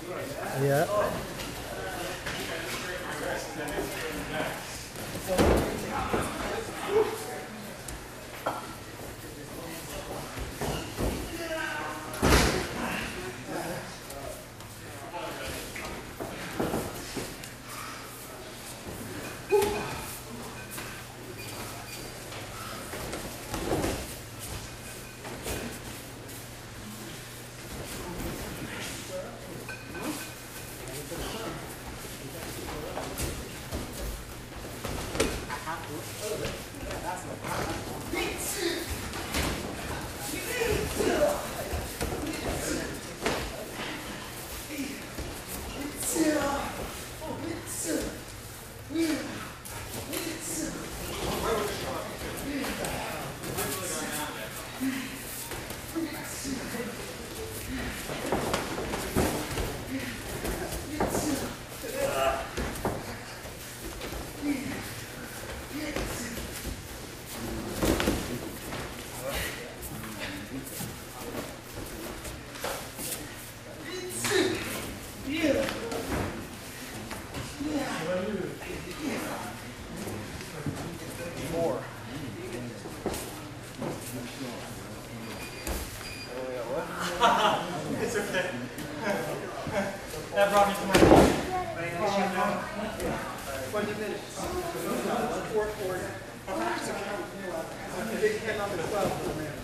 Yeah. It's okay. That brought me to my 20 minutes. 440. A big 10 on the 12.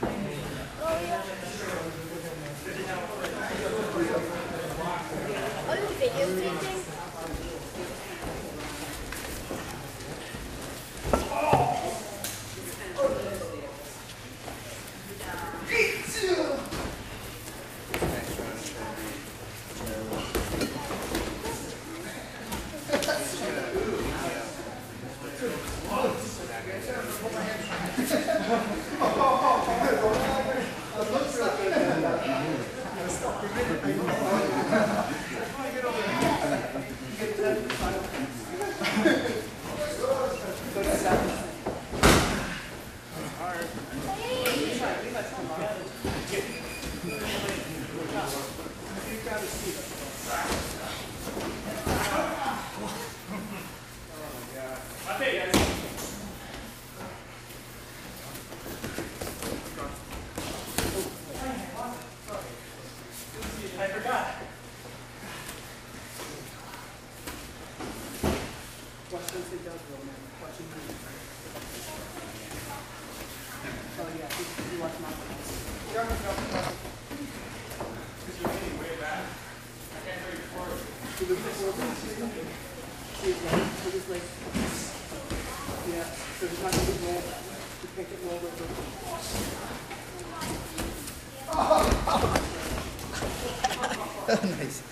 Are you videotaping? I forgot. Watch Wednesday does roll now. Watch him move. Oh yeah, you watch Malcolm. Because you're leaning way back. I can't hear you forward. So look at the forward. See his leg. Look his leg. Yeah, so he's not going to roll. You can't get rolled over. Nice.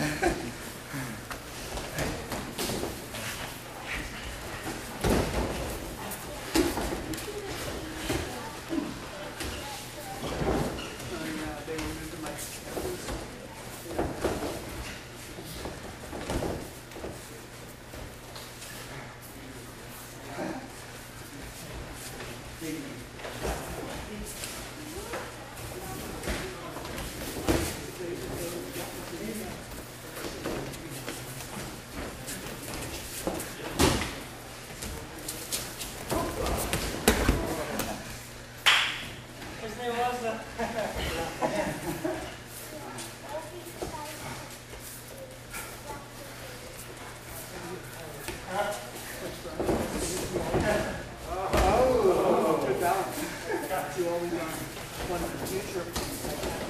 They removed the mic. His name was Oh, good balance. You always want one for the future.